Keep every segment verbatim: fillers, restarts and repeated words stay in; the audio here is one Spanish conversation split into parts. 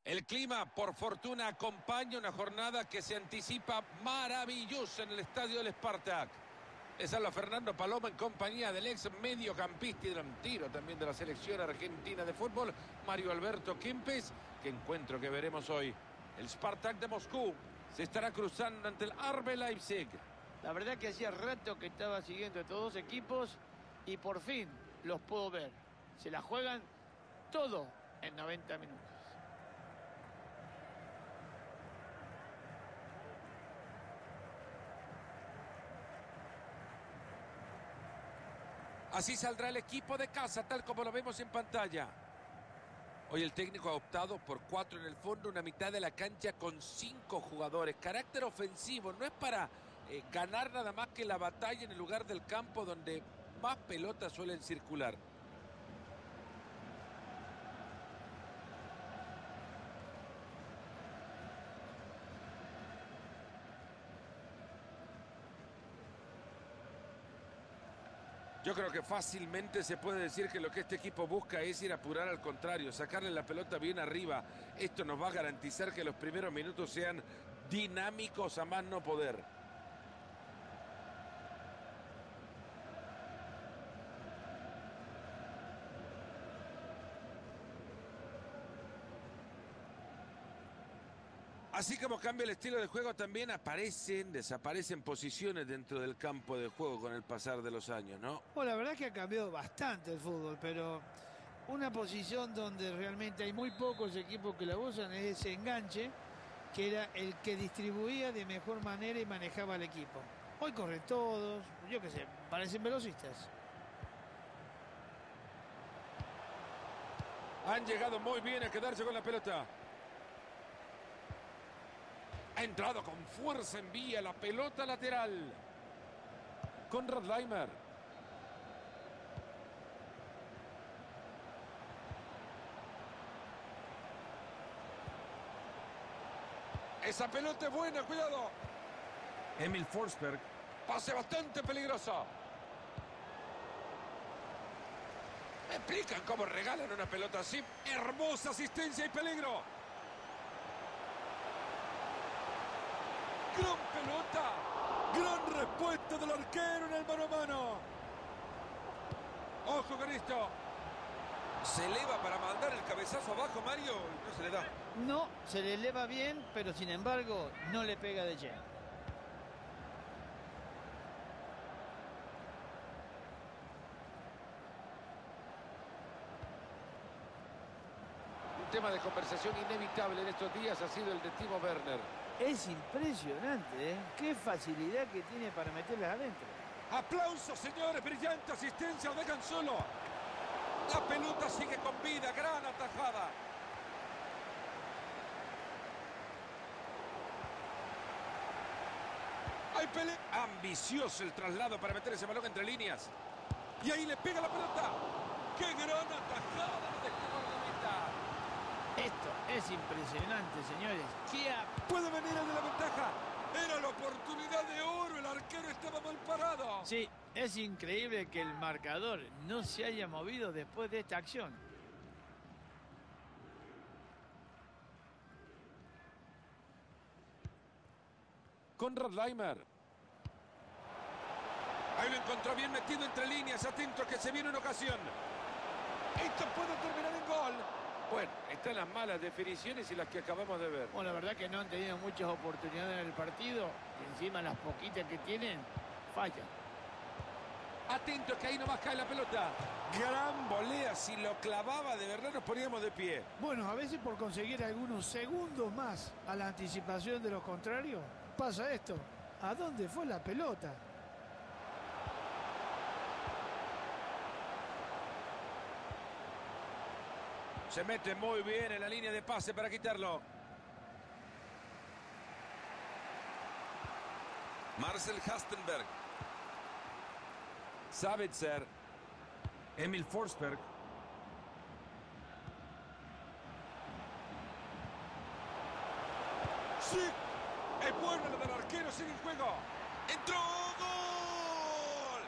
El clima, por fortuna, acompaña una jornada que se anticipa maravillosa en el estadio del Spartak. Les habla Fernando Paloma en compañía del ex mediocampista y delantero también de la selección argentina de fútbol, Mario Alberto Kempes. Qué encuentro que veremos hoy. El Spartak de Moscú se estará cruzando ante el R B Leipzig. La verdad que hacía rato que estaba siguiendo a estos dos equipos y por fin los puedo ver. Se la juegan todo en noventa minutos. Así saldrá el equipo de casa, tal como lo vemos en pantalla. Hoy el técnico ha optado por cuatro en el fondo, una mitad de la cancha con cinco jugadores. Carácter ofensivo, no es para eh, ganar nada más que la batalla en el lugar del campo donde más pelotas suelen circular. Yo creo que fácilmente se puede decir que lo que este equipo busca es ir a apurar al contrario, sacarle la pelota bien arriba. Esto nos va a garantizar que los primeros minutos sean dinámicos a más no poder. Así como cambia el estilo de juego, también aparecen, desaparecen posiciones dentro del campo de juego con el pasar de los años, ¿no? Bueno, la verdad es que ha cambiado bastante el fútbol, pero una posición donde realmente hay muy pocos equipos que la usan es ese enganche, que era el que distribuía de mejor manera y manejaba al equipo. Hoy corren todos, yo qué sé, parecen velocistas. Han llegado muy bien a quedarse con la pelota. Ha entrado con fuerza, envía la pelota lateral. Konrad Laimer. Esa pelota es buena, cuidado. Emil Forsberg. Pase bastante peligroso. ¿Me explican cómo regalan una pelota así? Hermosa asistencia y peligro. ¡Gran pelota! ¡Gran respuesta del arquero en el mano a mano! ¡Ojo con esto! Se eleva para mandar el cabezazo abajo, Mario, y no se le da. No, se le eleva bien, pero sin embargo no le pega de lleno. Un tema de conversación inevitable en estos días ha sido el de Timo Werner. Es impresionante, ¿eh? Qué facilidad que tiene para meterlas adentro. ¡Aplausos, señores! ¡Brillante asistencia! ¡Lo dejan solo! La pelota sigue con vida. ¡Gran atajada! ¡Hay pelea! Ambicioso el traslado para meter ese balón entre líneas. Y ahí le pega la pelota. ¡Qué gran atajada! ¡No dejó guardameta! Esto es impresionante, señores. ¿Qué ha... Puede venir el de la ventaja. Era la oportunidad de oro. El arquero estaba mal parado. Sí, es increíble que el marcador no se haya movido después de esta acción. Konrad Laimer. Ahí lo encontró bien metido entre líneas. Atento que se viene una ocasión. Esto puede terminar en gol. Bueno, están las malas definiciones y las que acabamos de ver. Bueno, la verdad que no han tenido muchas oportunidades en el partido y encima las poquitas que tienen, fallan. Atento que ahí nomás cae la pelota. Gran volea. Si lo clavaba de verdad nos poníamos de pie. Bueno, a veces por conseguir algunos segundos más a la anticipación de los contrarios, pasa esto. ¿A dónde fue la pelota? Se mete muy bien en la línea de pase para quitarlo. Marcel Hastenberg. Savitzer. Emil Forsberg. ¡Sí! Es buena la del arquero, sigue en juego. ¡Entró! ¡Gol!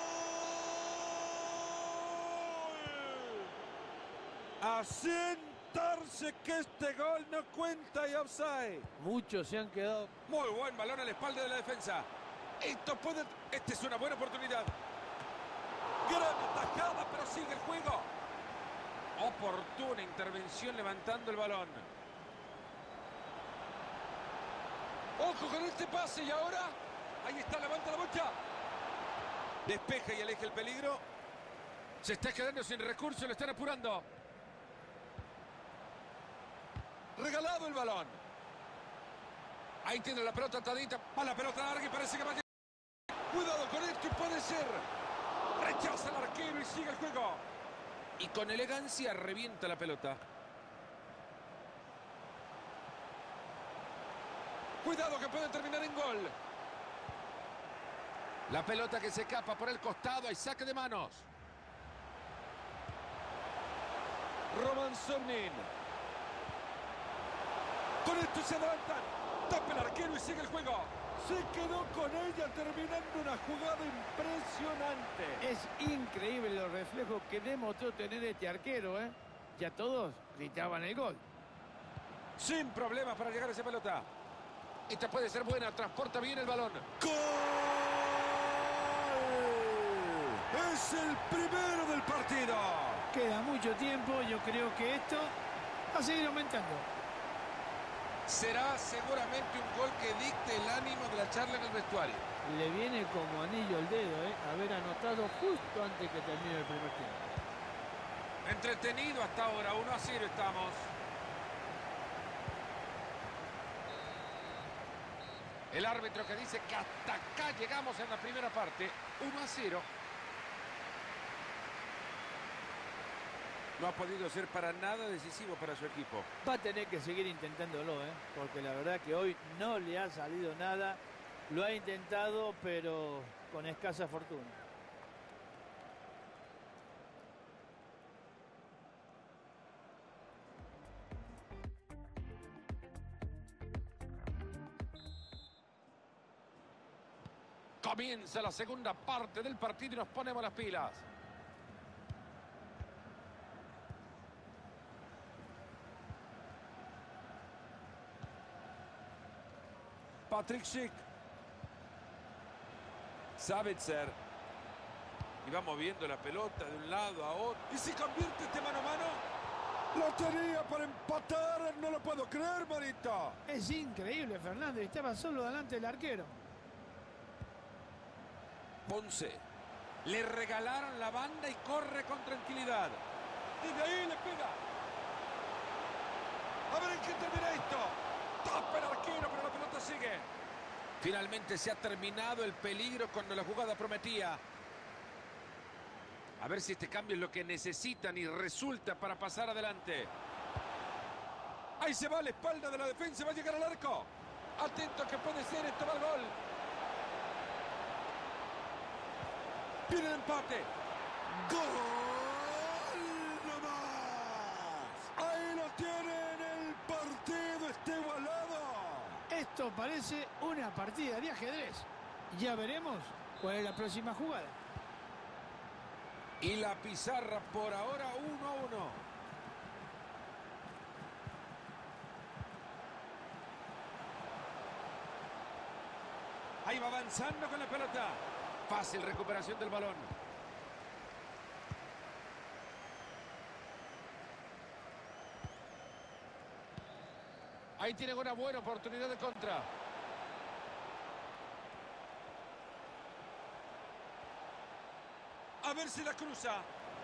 ¡Gol! Así notarse que este gol no cuenta y offside. Muchos se han quedado. Muy buen balón a la espalda de la defensa. Esto puede... Esta es una buena oportunidad. Gran atajada, pero sigue el juego. Oportuna intervención levantando el balón. Ojo con este pase y ahora... Ahí está, levanta la bocha. Despeja y aleja el peligro. Se está quedando sin recursos, lo están apurando. Regalado el balón. Ahí tiene la pelota atadita. Va la pelota larga y parece que va a llegar. Cuidado con esto y puede ser. Rechaza el arquero y sigue el juego. Y con elegancia revienta la pelota. Cuidado que puede terminar en gol. La pelota que se escapa por el costado. Hay saque de manos. Roman Somnin. Con esto se adelantan. Tapa el arquero y sigue el juego. Se quedó con ella terminando una jugada impresionante. Es increíble los reflejos que demostró tener este arquero, ¿eh? Ya todos gritaban el gol. Sin problemas para llegar a esa pelota. Esta puede ser buena. Transporta bien el balón. ¡Gol! Es el primero del partido. Queda mucho tiempo, yo creo que esto va a seguir aumentando. Será seguramente un gol que dicte el ánimo de la charla en el vestuario. Le viene como anillo al dedo, ¿eh? Haber anotado justo antes que termine el primer tiempo. Entretenido hasta ahora, uno a cero estamos. El árbitro que dice que hasta acá llegamos en la primera parte, uno a cero. No ha podido ser para nada decisivo para su equipo. Va a tener que seguir intentándolo, ¿eh? Porque la verdad que hoy no le ha salido nada. Lo ha intentado, pero con escasa fortuna. Comienza la segunda parte del partido y nos ponemos las pilas. Patrick Schick. Sabitzer. Y va moviendo la pelota de un lado a otro. ¿Y si convierte este mano a mano? Lo tenía para empatar. No lo puedo creer, Marito. Es increíble, Fernández. Estaba solo delante del arquero. Ponce. Le regalaron la banda y corre con tranquilidad. Desde ahí le pega. A ver en qué termina esto. Tapa el arquero, pero la pelota sigue. Finalmente se ha terminado el peligro cuando la jugada prometía. A ver si este cambio es lo que necesitan y resulta para pasar adelante. Ahí se va a la espalda de la defensa, va a llegar al arco. Atento que puede ser, esto va al gol. Viene el empate. ¡Gol! ¡No más! Ahí lo tienen, el partido está igualado. Esto parece una partida de ajedrez. Ya veremos cuál es la próxima jugada. Y la pizarra por ahora uno a uno. Ahí va avanzando con la pelota. Fácil recuperación del balón. Ahí tienen una buena oportunidad de contra. A ver si la cruza.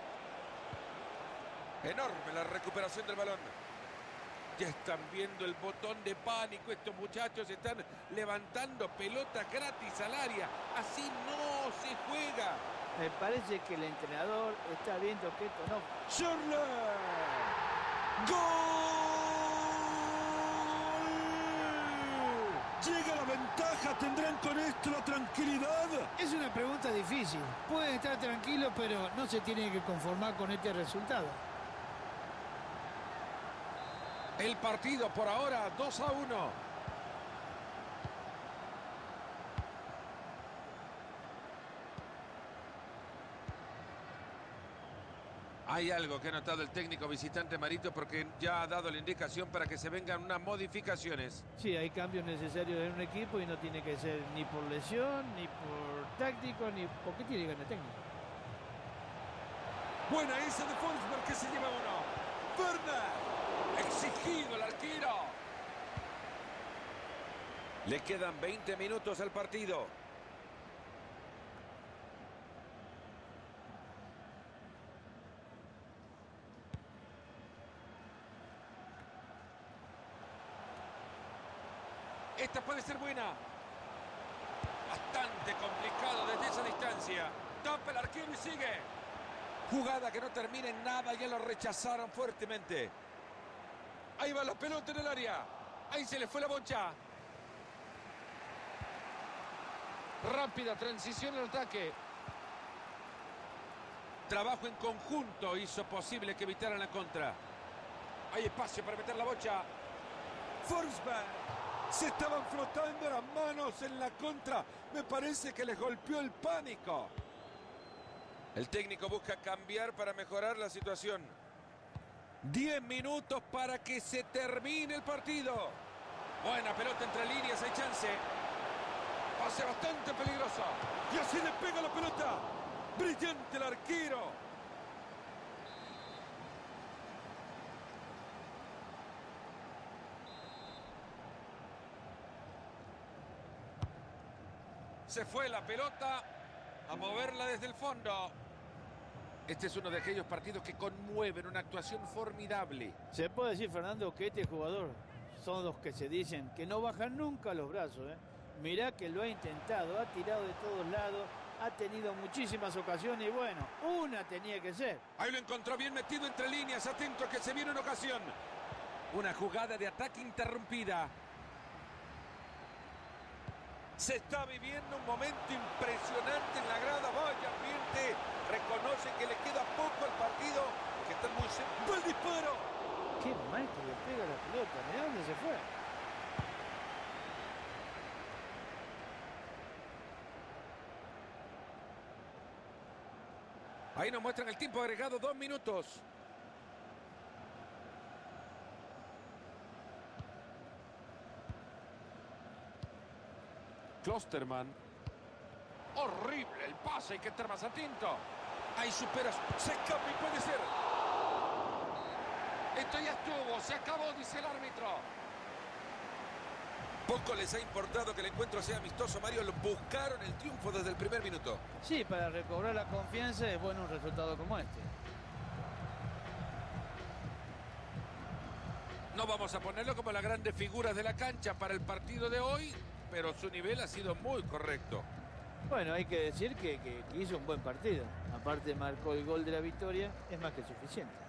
Enorme la recuperación del balón. Ya están viendo el botón de pánico. Estos muchachos están levantando pelota gratis al área. Así no se juega. Me parece que el entrenador está viendo que esto no... ¡Schürrle! ¡Gol! Llega la ventaja. ¿Tendrán con esto la tranquilidad? Es una pregunta difícil. Pueden estar tranquilos, pero no se tienen que conformar con este resultado. El partido por ahora dos a uno. Hay algo que ha notado el técnico visitante Marito, porque ya ha dado la indicación para que se vengan unas modificaciones. Sí, hay cambios necesarios en un equipo y no tiene que ser ni por lesión, ni por táctico, ni porque tiene ganas técnico. Buena esa de Forsberg, que se lleva uno. Werner. Exigido el arquero. Le quedan veinte minutos al partido. Esta puede ser buena. Bastante complicado desde esa distancia. Tapa el arquero y sigue. Jugada que no termina en nada. Ya lo rechazaron fuertemente. Ahí va la pelota en el área. Ahí se le fue la bocha. Rápida transición al ataque. Trabajo en conjunto hizo posible que evitaran la contra. Hay espacio para meter la bocha. Forsberg. Se estaban frotando las manos en la contra. Me parece que les golpeó el pánico. El técnico busca cambiar para mejorar la situación. Diez minutos para que se termine el partido. Buena pelota entre líneas, hay chance. Pase bastante peligroso. Y así le pega la pelota. Brillante el arquero. Se fue la pelota a moverla desde el fondo. Este es uno de aquellos partidos que conmueven, una actuación formidable. Se puede decir, Fernando, que este jugador son los que se dicen que no bajan nunca los brazos, ¿eh? Mirá que lo ha intentado, ha tirado de todos lados, ha tenido muchísimas ocasiones y bueno, una tenía que ser. Ahí lo encontró bien metido entre líneas, atento a que se viene una ocasión. Una jugada de ataque interrumpida. Se está viviendo un momento impresionante en la grada. Vaya ambiente. Reconoce que le queda poco al partido, que está muy cerca. ¡El disparo! Qué mal que le pega la pelota. Mirá dónde se fue. Ahí nos muestran el tiempo agregado, dos minutos. Klosterman. Horrible el pase, hay que estar más atento. Ahí supera, se escapa y puede ser. Esto ya estuvo, se acabó, dice el árbitro. Poco les ha importado que el encuentro sea amistoso, Mario. Lo buscaron el triunfo desde el primer minuto. Sí, para recobrar la confianza es bueno un resultado como este. No vamos a ponerlo como las grandes figuras de la cancha para el partido de hoy, pero su nivel ha sido muy correcto. Bueno, hay que decir que, que, que hizo un buen partido. Aparte marcó el gol de la victoria, es más que suficiente.